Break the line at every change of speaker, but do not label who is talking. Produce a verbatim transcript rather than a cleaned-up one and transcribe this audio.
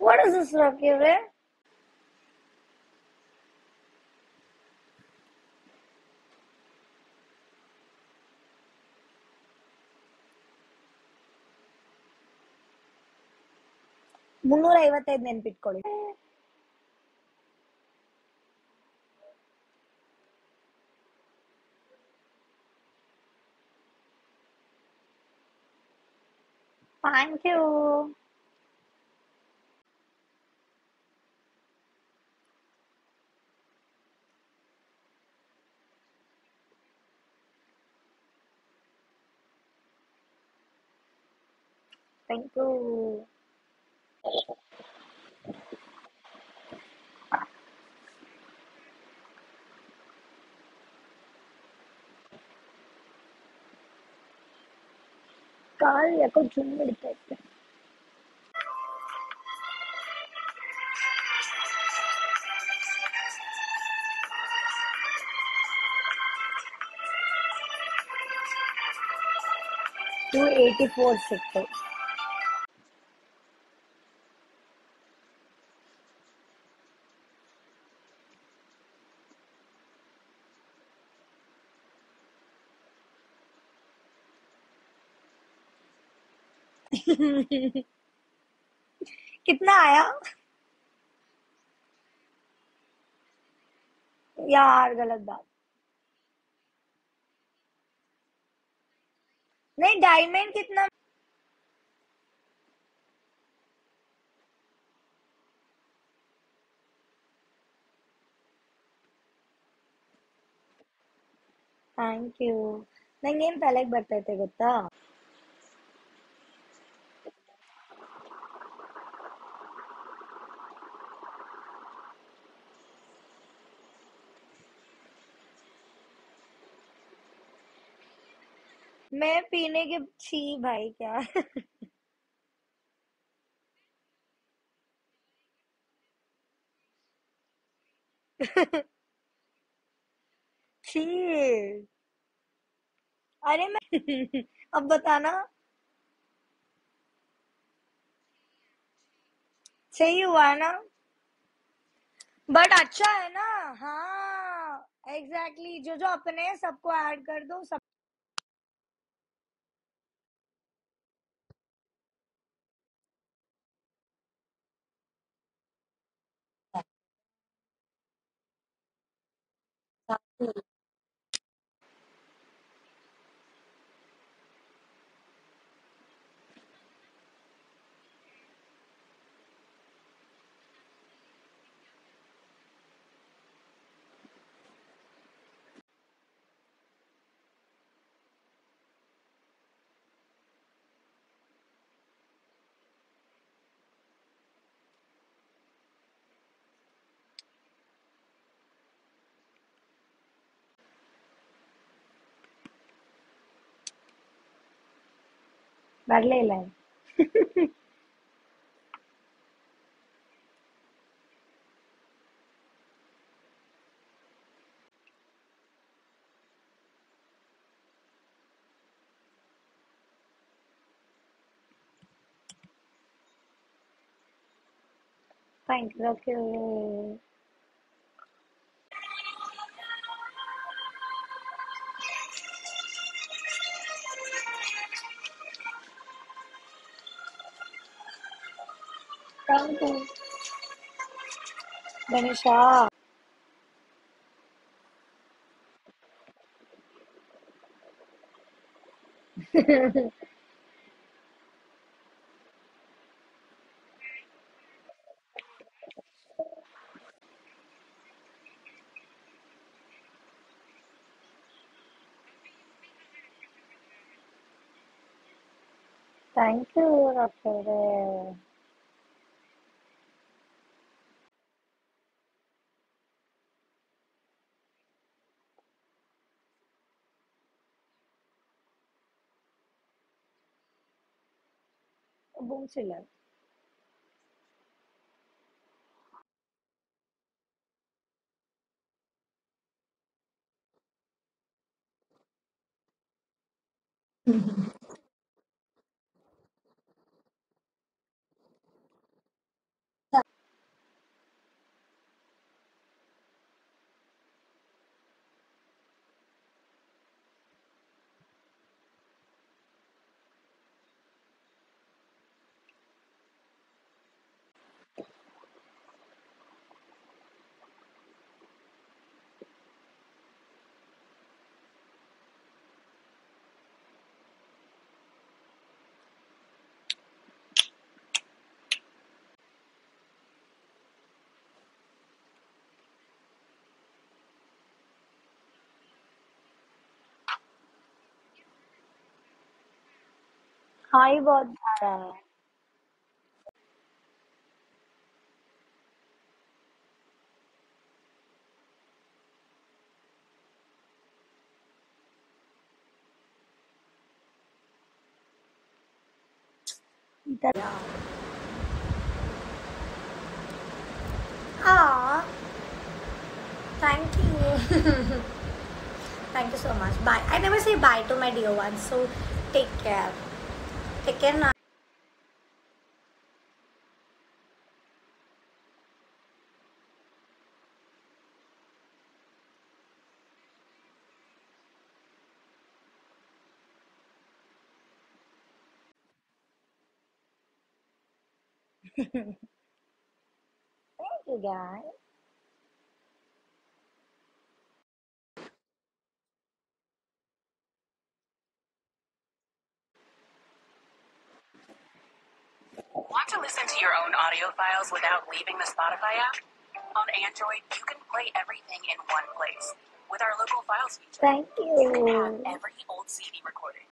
What is this, Rocky Ray? ಮುನ್ನೂರ ಐವತ್ತೈದು ನೆನ್ಪಿಟ್ಕೊಳ್ಳಿ. Thank you. Thank you. ಕಾಲ್ ಯಾಕೋ ಜುಮ್ ಹಿಡಿತೈತೆ. ಟೂ ಏಯ್ಟಿ ಫೋರ್ ಸಿಕ್ತು. कितना आया यार? गलत बात. नहीं, डायमंड कितना? Thank you. ನಂಗೇನ್ ತಲೆಗೆ ಬರ್ತೈತೆ ಗೊತ್ತಾ? मैं पीने के छी भाई क्या. छी. अरे मैं अब बताना. सही हुआ ना? बट अच्छा है ना. हाँ एग्जैक्टली exactly. जो जो अपने हैं, सबको ऐड कर दो. सब बदले लाए. Thank you. Thank you Ganesha. Thank you doctor. बूम चिल्लर. हाँ ही बहुत जा रहा है। इधर हाँ, thank you. Thank you so much. Bye. I never say bye to my dear ones, so take care. Take care now. Thank you, guys.
Want to listen to your own audio files without leaving the Spotify app? On Android, you can play everything in one place. With our local files feature,
Thank
you can have
you.
every old C D recording